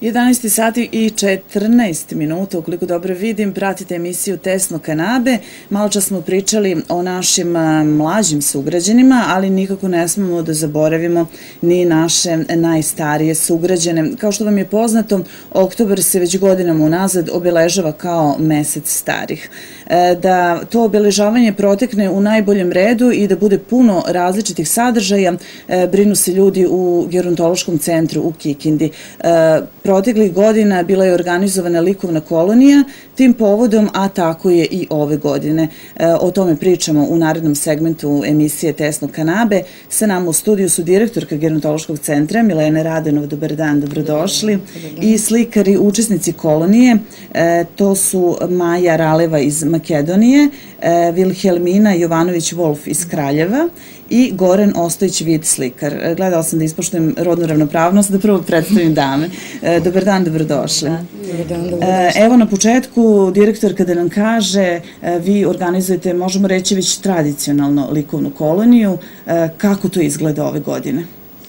11 sati i 14 minuta, ukoliko dobro vidim, pratite emisiju Tesno kanabe. Malo čas smo pričali o našim mlađim sugrađanima, ali nikako ne smemo da zaboravimo ni naše najstarije sugrađane. Kao što vam je poznato, oktobar se već godinama unazad obeležava kao mesec starih. Da to obeležavanje protekne u najboljem redu i da bude puno različitih sadržaja, brinu se ljudi u gerontološkom centru u Kikindi. Proteklih godina bila je organizovana likovna kolonija tim povodom, a tako je i ove godine. O tome pričamo u narednom segmentu emisije Tesno kanabe. Sa nama u studiju su direktorka gerontološkog centra Milena Radenov. Dobar dan, dobrodošli. I slikari, učesnici kolonije, to su Maja Raleva iz Makedonije, Vilhelmina Jovanović-Wolf iz Kraljeva i Goran Ostojić-Vid, slikar. Gledala sam da ispoštujem rodnu ravnopravnost, da prvo predstavim dame. Dobar dan, dobrodošli. Dobar dan, dobrodošli. Evo na početku, direktorka da nam kaže, vi organizujete, možemo reći, već tradicionalno likovnu koloniju. Kako to izgleda ove godine?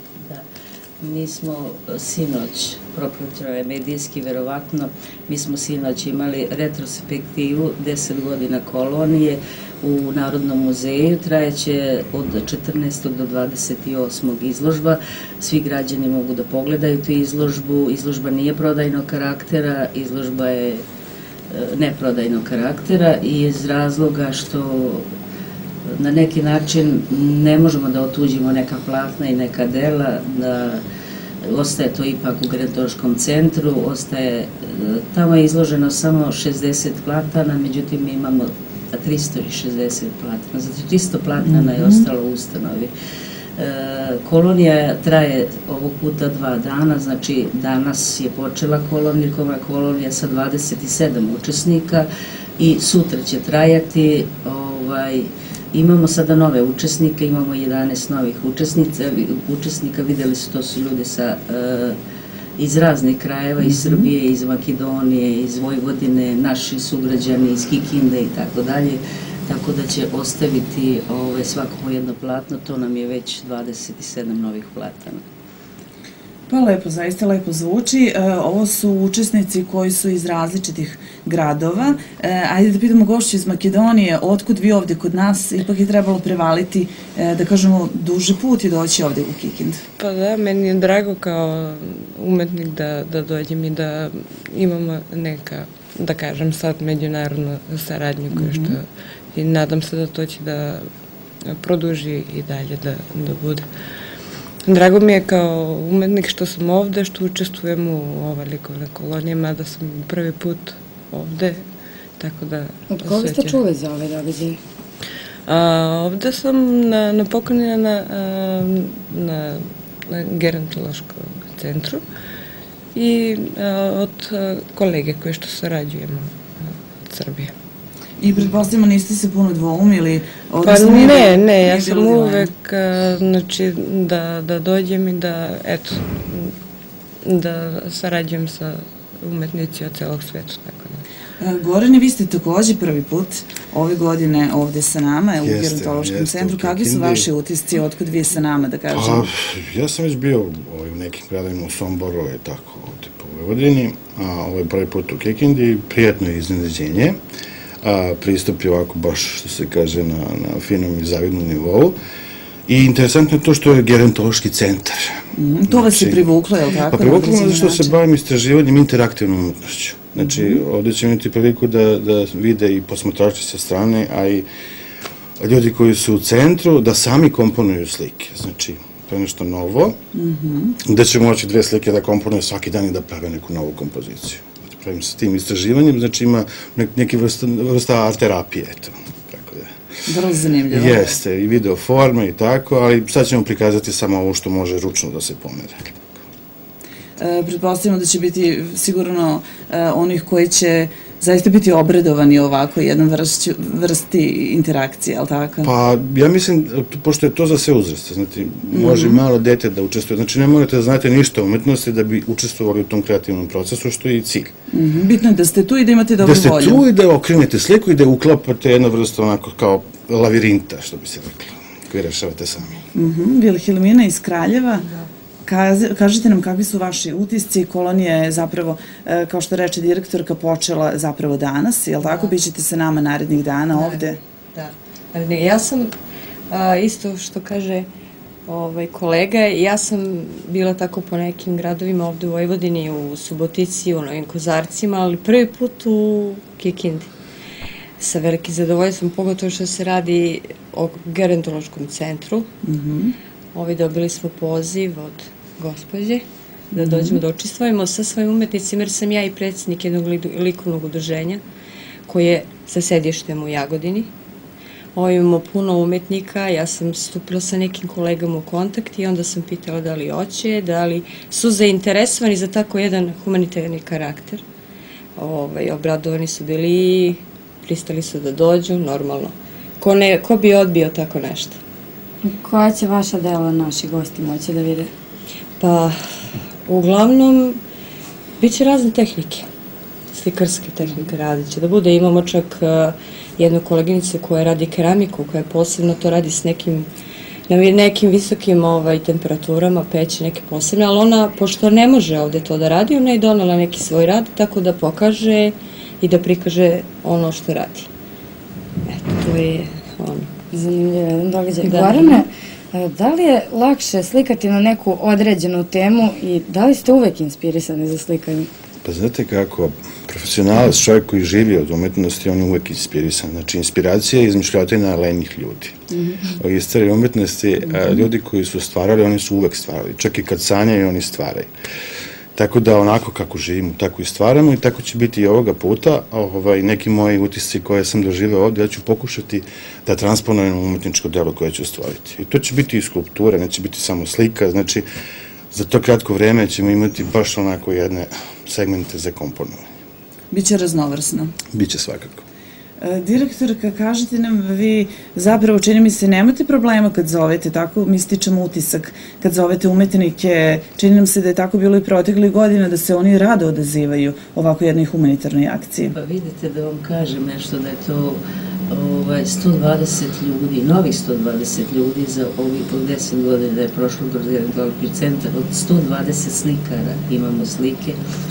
Mi smo sinoć, propratilo je medijski verovatno, mi smo sinoć imali retrospektivu 10 godina kolonije u Narodnom muzeju, trajeće od 14. do 28. izložba. Svi građani mogu da pogledaju tu izložbu. Izložba nije prodajnog karaktera, izložba je neprodajnog karaktera i iz razloga što na neki način ne možemo da otuđimo neka platna i neka dela, da ostaje to ipak u gerontološkom centru, tamo je izloženo samo 60 platana, međutim mi imamo 360 platana, znači 300 platana je ostalo u ustanovi. Kolonija traje ovog puta 2 dana, znači danas je počela kolonija sa 27 učesnika i sutra će trajati. Imamo sada nove učesnike, imamo 11 novih učesnika, videli su, to su ljudi iz raznih krajeva, iz Srbije, iz Makedonije, iz Vojvodine, naši sugrađani iz Kikinde i tako dalje, tako da će ostaviti svako po jedno platno, to nam je već 27 novih platana. Pa lepo, zaista lepo zvuči. Ovo su učesnici koji su iz različitih gradova. Ajde da pitamo gošću iz Makedonije, otkud vi ovde kod nas? Ipak je trebalo prevaliti, da kažemo, duži put i doći ovde u Kikindu. Pa da, meni je drago kao umetnik da dođem i da imamo neka, da kažem sad, međunarodnu saradnju koja što, i nadam se da to će da produži i dalje da bude. Drago mi je kao umetnik što sam ovde, što učestvujem u ovoj likovnoj koloniji, mada sam prvi put ovde, tako da... Od koga ste čuli za ove događaje? Ovde sam na poklonjenja na gerontološkom centru i od kolege koje što sarađujemo od Srbije. I pretpostavljamo niste se puno dvoumili? Pa ne, ja sam uvek, znači, da dođem i da, eto, da sarađujem sa umetnici od celog sveta, tako da. Gorane, vi ste takođe prvi put ove godine ovde sa nama u gerontološkom centru. Kakvi su vaši utisci, otkud vi sa nama, da kažem? Pa, ja sam već bio u nekim gradovima u Somboru i tako, ovde po Vojvodini, a ovo je prvi put u Kikindi, prijatno iznenađenje. Pristup je ovako baš, što se kaže, na finom i zavidnom nivou. I interesantno je to što je gerontološki centar. To vas je privuklo, je li tako? Pa privuklo me zato što se bavim istraživanjem interaktivnom umetnošću. Znači, ovdje će imati priliku da vide i posmatrači sa strane, a i ljudi koji su u centru, da sami komponuju slike. Znači, to je nešto novo, gde će moći 2 slike da komponuju svaki dan i da prave neku novu kompoziciju. Pravim sa tim istraživanjem, znači ima neki vrsta art terapije, eto, tako da. Vrlo zanimljivo. Jeste, i video forme i tako, ali sad ćemo prikazati samo ovo što može ručno da se pomere. Pretpostavljamo da će biti sigurno onih koji će zaista biti obradovani ovako jednom vrsti interakcije, ali tako? Pa, ja mislim, pošto je to za sve uzraste, znači, može malo dete da učestvuje, znači ne morate da znate ništa o umetnosti da bi učestvovali u tom kreativnom procesu, što je i cilj. Bitno je da ste tu i da imate dobru volju. Da ste tu i da okrenete sliku i da uklapate jedna vrsta onako kao lavirinta, što bi se reklo, koji rešavate sami. Vilhelmina iz Kraljeva. Kažite nam kakvi su vaši utisci. Kolonija je zapravo, kao što reče direktorka, počela zapravo danas, jel tako? Bićete sa nama narednih dana ovde? Da. Ja sam, isto što kaže kolega, ja sam bila tako po nekim gradovima ovde u Vojvodini, u Subotici, u Novim Kozarcima, ali prvi put u Kikindi. Sa velikim zadovoljstvom, pogotovo što se radi o gerontološkom centru. Dobili smo poziv od gospođe da dođemo da učestvujemo sa svojim umetnicima, jer sam ja i predsjednik jednog likovnog udruženja koje je sa sedištem u Jagodini. Imamo puno umetnika, ja sam stupila sa nekim kolegama u kontakt i onda sam pitala da li hoće, da li su zainteresovani za tako jedan humanitarni karakter. Obradovani su bili i pristali su da dođu, normalno. Ko bi odbio tako nešto? Koja će vaša dela naši gosti moći da vide? Pa, uglavnom, bit će razne tehnike, slikarske tehnike radit će da bude. Imamo čak jednu koleginicu koja radi keramiku, koja posebno to radi s nekim visokim temperaturama, peće neke posebne, ali ona, pošto ne može ovde to da radi, ona je donela neki svoj rad, tako da pokaže i da prikaže ono što radi. Eto, to je ono. Zanimljiv jedan događaj. Gorane, da li je lakše slikati na neku određenu temu i da li ste uvek inspirisani za slikanje? Pa znate kako, profesionalac, čovjek koji živi od umetnosti, on je uvek inspirisan. Znači, inspiracija je izmišljotina lenjih ljudi. U istoriji umetnosti, ljudi koji su stvarali, oni su uvek stvarali. Čak i kad sanjaju, oni stvaraju. Tako da onako kako živimo, tako i stvaramo i tako će biti i ovoga puta. Neki moji utisci koje sam doživeo ovde, ja ću pokušati da transponujem umetničko delo koje ću stvoriti. I to će biti i skulptura, neće biti samo slika, znači za to kratko vreme ćemo imati baš onako jedne segmente za komponovanje. Biće raznovrsno. Biće svakako. Direktorka, kažete nam, vi zapravo, čini mi se, nemate problema kad zovete, tako mi stičemo utisak, kad zovete umetnike, čini nam se da je tako bilo i proteklih godina, da se oni rado odazivaju ovako jednoj humanitarnoj akciji. Pa vidite da vam kažem nešto, da je to 120 ljudi, novih 120 ljudi za ovih 10 godina da je prošlo kroz gerontološki centar, od 120 slikara imamo slike.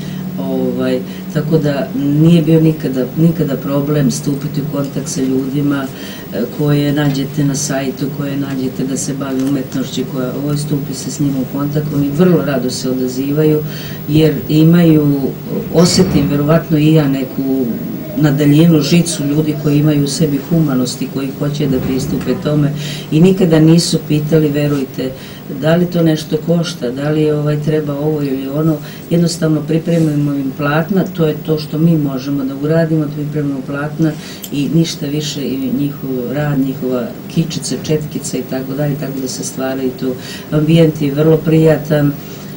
Tako da nije bio nikada problem stupiti u kontakt sa ljudima koje nađete na sajtu, koje nađete da se bavi umetnošću, stupi se s njima u kontakt, oni vrlo rado se odazivaju jer imaju, osetim verovatno i ja neku na daljinu žicu ljudi koji imaju u sebi humanosti, koji hoće da pristupe tome i nikada nisu pitali, verujte, da li to nešto košta, da li treba ovo ili ono, jednostavno pripremimo im platna, to je to što mi možemo da uradimo, pripremimo platna i ništa više, i njihov rad, njihova kičica, četkica i tako dalje, tako da se stvaraju tu. Ambijent je vrlo prijatan,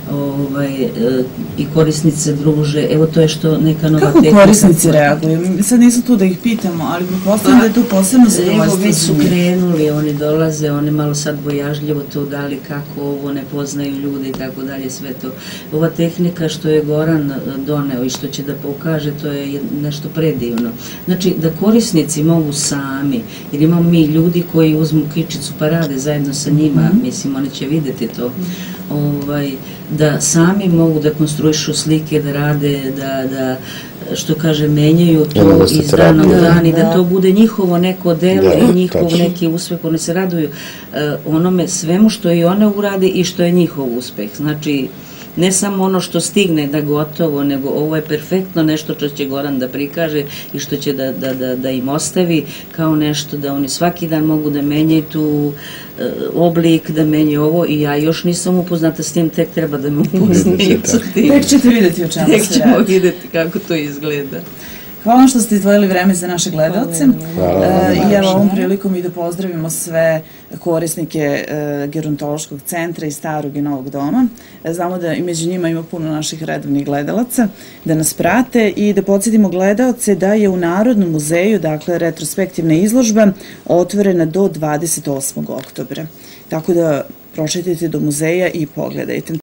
i korisnice druže, evo to je što neka nova tehnika. Kako korisnici reaguju? Sad nisu tu da ih pitamo, ali pretpostavljam da je tu posebno zadovoljstvo. Evo već su krenuli, oni dolaze, oni malo sad bojažljivo to dali kako ovo, ne poznaju ljude i tako dalje, sve to. Ova tehnika što je Goran doneo i što će da pokaže, to je nešto predivno. Znači, da korisnici mogu sami, jer imamo mi ljudi koji uzmu kičicu pa rade zajedno sa njima, mislim, oni će videti to, da sami mogu da konstruišu slike, da rade, da što kaže, menjaju to iz dana u dan i da to bude njihovo neko delo i njihov neki uspeh. Oni se raduju onome svemu što i one urade i što je njihov uspeh. Znači, ne samo ono što stigne da gotovo, nego ovo je perfektno nešto što će Goran da prikaže i što će da im ostavi kao nešto da oni svaki dan mogu da menjaju tu oblik, da menjaju ovo i ja još nisam upoznata s tim, tek treba da me upoznaju sa tim. Tek ćete vidjeti o čemu se radi. Tek ćemo vidjeti kako to izgleda. Hvala što ste izdvojili vreme za naše gledalce i evo ovom prilikom i da pozdravimo sve korisnike gerontološkog centra i starog i novog doma. Znamo da i među njima ima puno naših redovnih gledalaca da nas prate i da podsjetimo gledalce da je u Narodnom muzeju, dakle, retrospektivna izložba otvorena do 28. oktobra. Tako da prošetajte do muzeja i pogledajte.